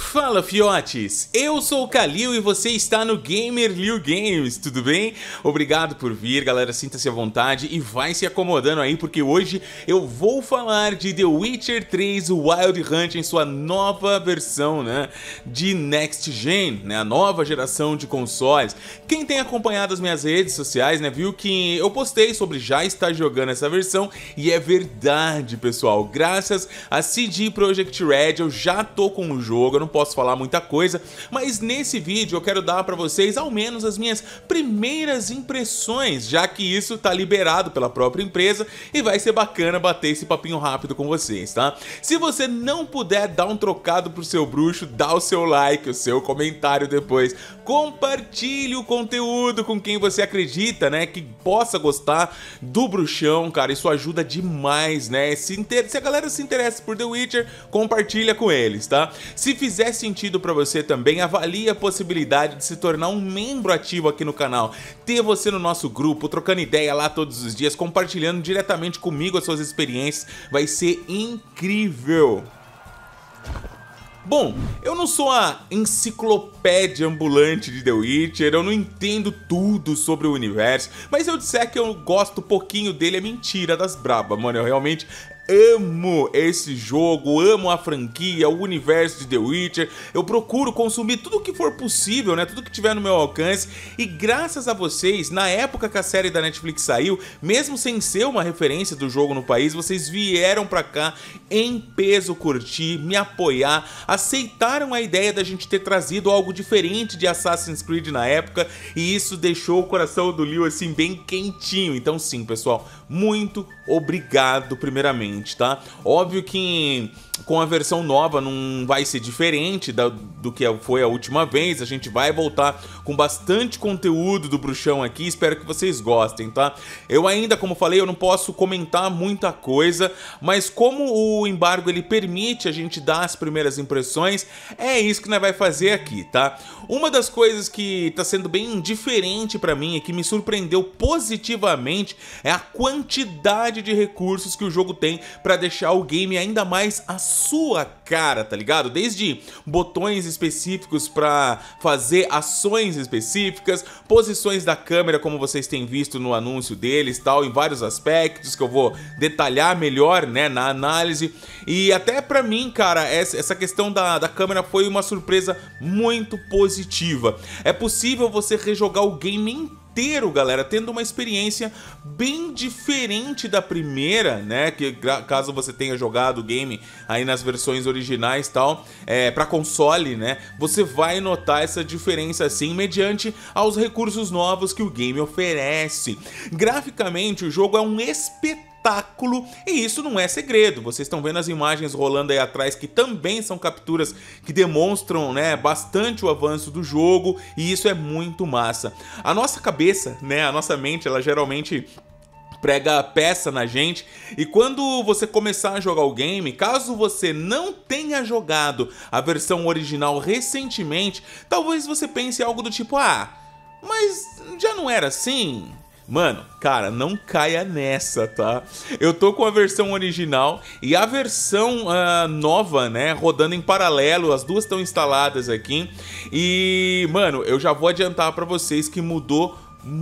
Fala fiotes, eu sou o Kalil e você está no Gamer Liu Games, tudo bem? Obrigado por vir, galera, sinta-se à vontade e vai se acomodando aí porque hoje eu vou falar de The Witcher 3 Wild Hunt em sua nova versão, né, de Next Gen, né, a nova geração de consoles. Quem tem acompanhado as minhas redes sociais, né, viu que eu postei sobre já estar jogando essa versão e é verdade, pessoal, graças a CD Projekt Red eu já tô com o jogo, eu não posso falar muita coisa, mas nesse vídeo eu quero dar para vocês ao menos as minhas primeiras impressões, já que isso tá liberado pela própria empresa e vai ser bacana bater esse papinho rápido com vocês, tá? Se você não puder dar um trocado pro seu bruxo, dá o seu like, o seu comentário depois, compartilhe o conteúdo com quem você acredita, né, que possa gostar do bruxão, cara, isso ajuda demais, né? Se a galera se interessa por The Witcher, compartilha com eles, tá? Se fizer sentido pra você também, avalie a possibilidade de se tornar um membro ativo aqui no canal, ter você no nosso grupo, trocando ideia lá todos os dias, compartilhando diretamente comigo as suas experiências, vai ser incrível! Bom, eu não sou a enciclopédia ambulante de The Witcher, eu não entendo tudo sobre o universo, mas se eu disser que eu gosto pouquinho dele é mentira das braba, mano, eu realmente amo esse jogo, amo a franquia, o universo de The Witcher, eu procuro consumir tudo que for possível, né, tudo que tiver no meu alcance, e graças a vocês, na época que a série da Netflix saiu, mesmo sem ser uma referência do jogo no país, vocês vieram pra cá em peso curtir, me apoiar, aceitaram a ideia da gente ter trazido algo diferente de Assassin's Creed na época, e isso deixou o coração do Liu assim bem quentinho. Então sim, pessoal, muito obrigado primeiramente, tá? Óbvio que com a versão nova não vai ser diferente do que foi a última vez, a gente vai voltar com bastante conteúdo do bruxão aqui, espero que vocês gostem, tá? Eu ainda, como falei, eu não posso comentar muita coisa, mas como o embargo ele permite a gente dar as primeiras impressões, é isso que nós vai fazer aqui, tá? Uma das coisas que tá sendo bem diferente pra mim e que me surpreendeu positivamente é a quantidade de recursos que o jogo tem pra deixar o game ainda mais a sua cara, tá ligado? Desde botões específicos pra fazer ações específicas, posições da câmera como vocês têm visto no anúncio deles, tal, em vários aspectos que eu vou detalhar melhor, né, na análise. E até pra mim, cara, essa questão da câmera foi uma surpresa muito positiva. É possível você rejogar o game inteiro, galera, tendo uma experiência bem diferente da primeira, né, que caso você tenha jogado o game aí nas versões originais e tal, pra console, né, você vai notar essa diferença assim, mediante aos recursos novos que o game oferece. Graficamente, o jogo é um espetáculo, e isso não é segredo, vocês estão vendo as imagens rolando aí atrás que também são capturas que demonstram, né, bastante o avanço do jogo, e isso é muito massa. A nossa cabeça, né, a nossa mente, ela geralmente prega peça na gente, e quando você começar a jogar o game, caso você não tenha jogado a versão original recentemente, talvez você pense algo do tipo, ah, mas já não era assim? Mano, cara, não caia nessa, tá? Eu tô com a versão original e a versão nova, né, rodando em paralelo, as duas estão instaladas aqui. E, mano, eu já vou adiantar pra vocês que mudou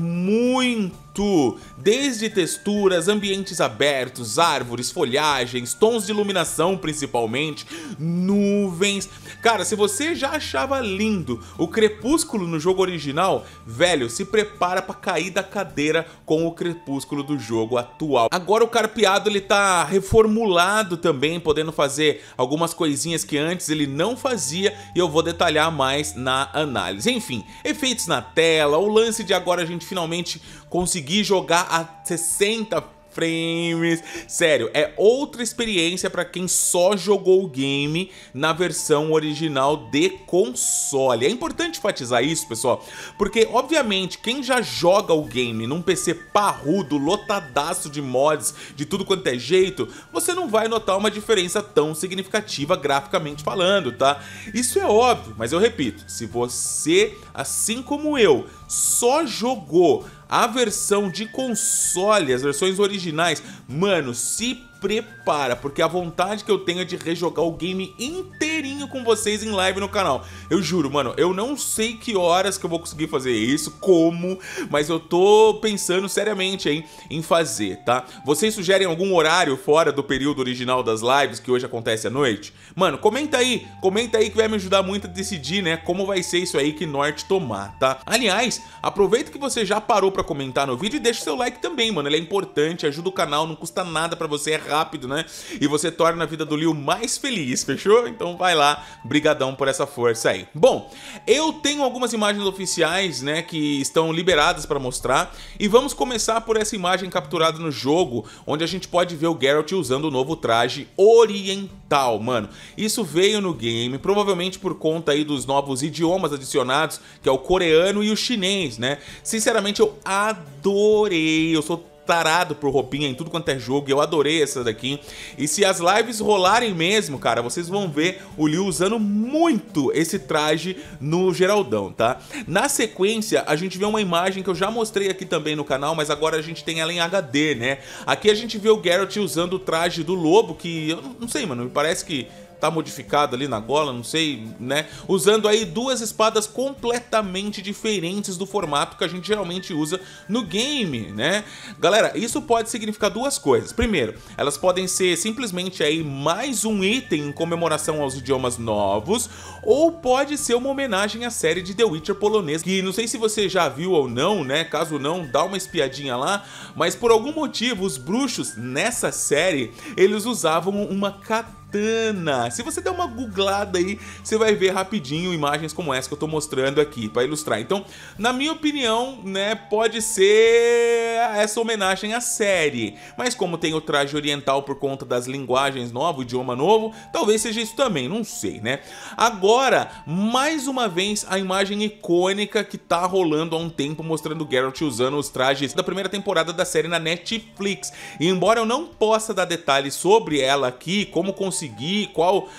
muito, desde texturas, ambientes abertos, árvores, folhagens, tons de iluminação principalmente, nuvens. Cara, se você já achava lindo o crepúsculo no jogo original, velho, se prepara pra cair da cadeira com o crepúsculo do jogo atual. Agora o carpeado ele tá reformulado também, podendo fazer algumas coisinhas que antes ele não fazia, e eu vou detalhar mais na análise. Enfim, efeitos na tela, o lance de agora a gente finalmente conseguir jogar a 60 frames. Sério, é outra experiência para quem só jogou o game na versão original de console. É importante enfatizar isso, pessoal, porque obviamente quem já joga o game num PC parrudo, lotadaço de mods, de tudo quanto é jeito, você não vai notar uma diferença tão significativa graficamente falando, tá? Isso é óbvio, mas eu repito, se você, assim como eu, só jogou a versão de console, as versões originais, mano, se prepara, porque a vontade que eu tenho é de rejogar o game inteirinho com vocês em live no canal. Eu juro, mano, eu não sei que horas que eu vou conseguir fazer isso, como, mas eu tô pensando seriamente aí em fazer, tá? Vocês sugerem algum horário fora do período original das lives, que hoje acontece à noite? Mano, comenta aí que vai me ajudar muito a decidir, né, como vai ser isso aí, que norte tomar, tá? Aliás, aproveita que você já parou pra comentar no vídeo e deixa seu like também, mano, ele é importante, ajuda o canal, não custa nada pra você, é rápido, né? E você torna a vida do Leo mais feliz, fechou? Então vai lá, brigadão por essa força aí. Bom, eu tenho algumas imagens oficiais, né, que estão liberadas para mostrar, e vamos começar por essa imagem capturada no jogo, onde a gente pode ver o Geralt usando o novo traje oriental, mano. Isso veio no game, provavelmente por conta aí dos novos idiomas adicionados, que é o coreano e o chinês, né? Sinceramente, eu adorei, eu sou tarado por roupinha em tudo quanto é jogo, eu adorei essa daqui. E se as lives rolarem mesmo, cara, vocês vão ver o Leo usando muito esse traje no Geraldão, tá? Na sequência, a gente vê uma imagem que eu já mostrei aqui também no canal, mas agora a gente tem ela em HD, né? Aqui a gente vê o Geralt usando o traje do lobo, que eu não sei, mano, me parece que tá modificado ali na gola, não sei, né? Usando aí duas espadas completamente diferentes do formato que a gente geralmente usa no game, né? Galera, isso pode significar duas coisas. Primeiro, elas podem ser simplesmente aí mais um item em comemoração aos idiomas novos, ou pode ser uma homenagem à série de The Witcher polonês, que não sei se você já viu ou não, né? Caso não, dá uma espiadinha lá, mas por algum motivo os bruxos nessa série, eles usavam uma katana. Se você der uma googlada aí, você vai ver rapidinho imagens como essa que eu tô mostrando aqui para ilustrar. Então, na minha opinião, né, pode ser essa homenagem à série. Mas como tem o traje oriental por conta das linguagens novas, o idioma novo, talvez seja isso também, não sei, né? Agora, mais uma vez, a imagem icônica que tá rolando há um tempo, mostrando o Geralt usando os trajes da primeira temporada da série na Netflix. E embora eu não possa dar detalhes sobre ela aqui, como conseguir, qual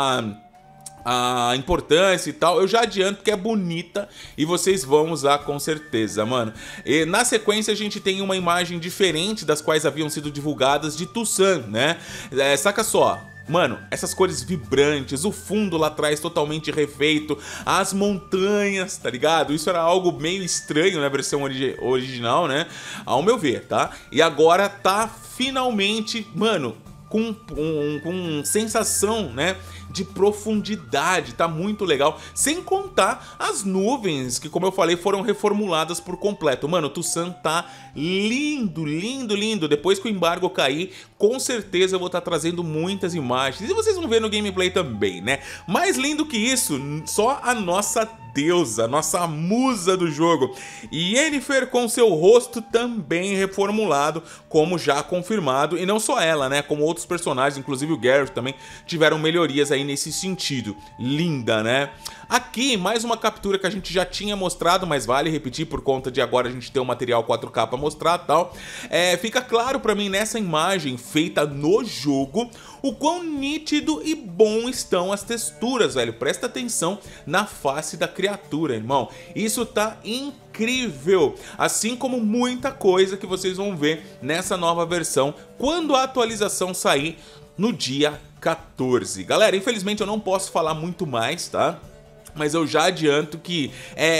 a importância e tal, eu já adianto que é bonita e vocês vão usar com certeza, mano. E na sequência a gente tem uma imagem diferente das quais haviam sido divulgadas de Toussaint, né? Saca só. Mano, essas cores vibrantes, o fundo lá atrás totalmente refeito, as montanhas, tá ligado? Isso era algo meio estranho na versão original, né? Ao meu ver, tá? E agora tá finalmente, mano, com sensação, né, de profundidade, tá muito legal, sem contar as nuvens que, como eu falei, foram reformuladas por completo. Mano, o Toussaint tá lindo, lindo, lindo. Depois que o embargo cair, com certeza eu vou estar trazendo muitas imagens, e vocês vão ver no gameplay também, né? Mais lindo que isso, só a nossa deusa, nossa musa do jogo, Yennefer, com seu rosto também reformulado, como já confirmado, e não só ela, né, como outros personagens, inclusive o Geralt também, tiveram melhorias aí nesse sentido. Linda, né? Aqui, mais uma captura que a gente já tinha mostrado, mas vale repetir por conta de agora a gente ter um material 4K pra mostrar e tal. Fica claro pra mim nessa imagem feita no jogo o quão nítido e bom estão as texturas, velho. Presta atenção na face da criatura, irmão. Isso tá incrível, assim como muita coisa que vocês vão ver nessa nova versão quando a atualização sair no dia 14. Galera, infelizmente eu não posso falar muito mais, tá? Mas eu já adianto que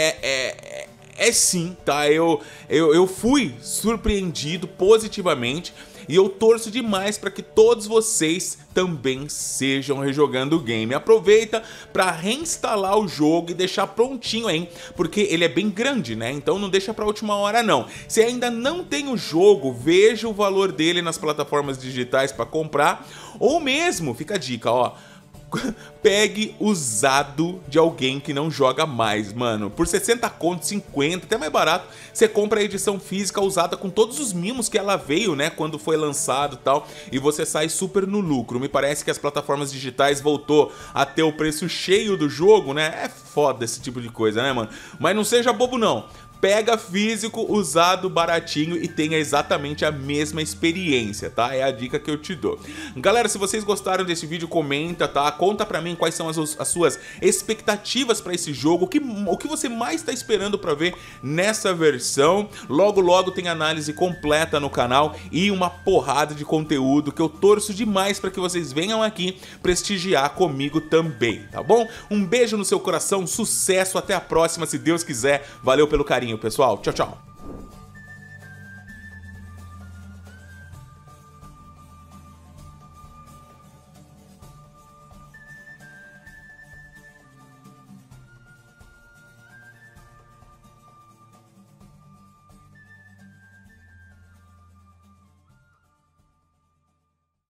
sim, tá? Eu fui surpreendido positivamente e eu torço demais para que todos vocês também sejam rejogando o game. Aproveita para reinstalar o jogo e deixar prontinho aí, porque ele é bem grande, né? Então não deixa para última hora não. Se ainda não tem o jogo, veja o valor dele nas plataformas digitais para comprar, ou mesmo, fica a dica, ó, pegue usado de alguém que não joga mais, mano. Por 60 conto, 50, até mais barato, você compra a edição física usada com todos os mimos que ela veio, né, quando foi lançado e tal, e você sai super no lucro. Me parece que as plataformas digitais voltou a ter o preço cheio do jogo, né? É foda esse tipo de coisa, né, mano? Mas não seja bobo não. pega físico, usado, baratinho e tenha exatamente a mesma experiência, tá? É a dica que eu te dou. Galera, se vocês gostaram desse vídeo, comenta, tá? Conta pra mim quais são as suas expectativas pra esse jogo, o que você mais tá esperando pra ver nessa versão. Logo, logo tem análise completa no canal e uma porrada de conteúdo que eu torço demais pra que vocês venham aqui prestigiar comigo também, tá bom? Um beijo no seu coração, sucesso, até a próxima, se Deus quiser. Valeu pelo carinho, pessoal. Tchau, tchau.